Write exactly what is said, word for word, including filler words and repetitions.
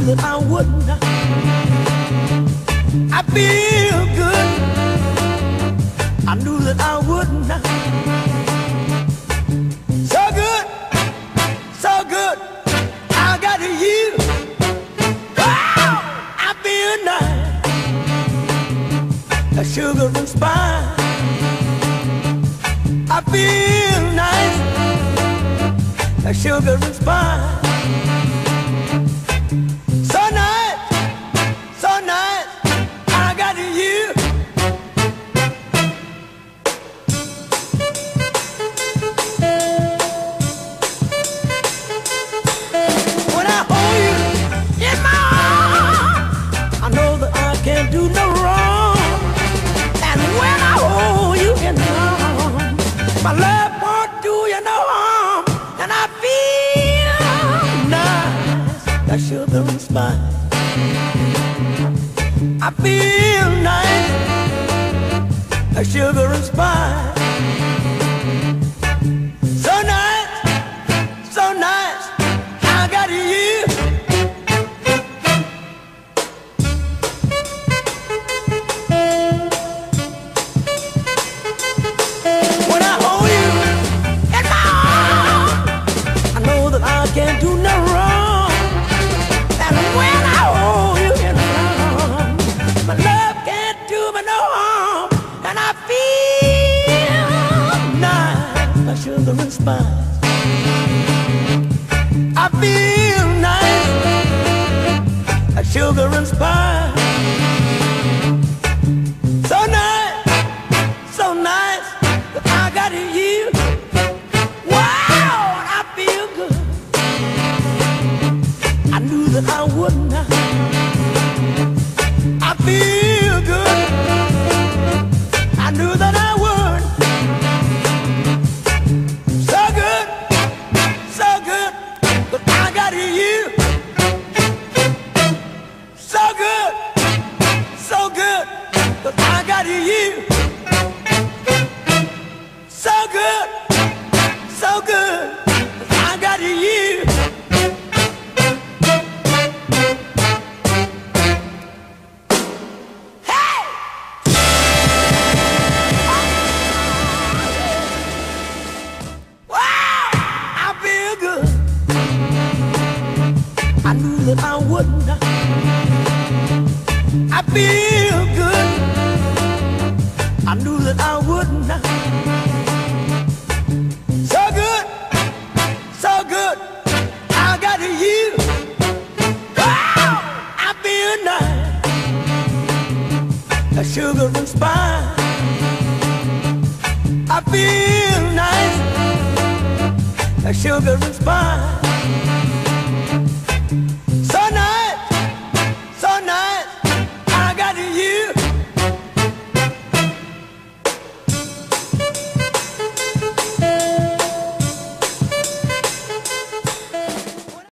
that I wouldn't. I feel good. I knew that I wouldn't. So good, so good. I got you. Oh, I feel nice. A sugar and spice. I feel nice. A sugar and spice. So nice, so nice. I got you. When I hold you in my arms, I know that I can't do no wrong. And when I hold you in my arms, my love won't do you no harm. And I feel nice, that sugar and spice. I feel nice, that sugar and spice. So nice, so nice, I got you. When I hold you in my arms, I know that I can't do no wrong. And when I hold you in my arms, my love can't do me no harm. And I feel nice, my sugar and spice. I feel nice, a sugar and spice. So nice, so nice, that I got you. Wow, I feel good. I knew that I wouldn't. I feel good. I knew that I would. So good, so good, but I got you. So good, so good, but I got you. So good, so good, but I got you. Hey! Wow, I feel good. I knew that I wouldn't. I feel good. I knew that I wouldn't. So good, so good, I got you. Wow, I feel nice, a sugar and spice. I feel nice, a sugar and spice.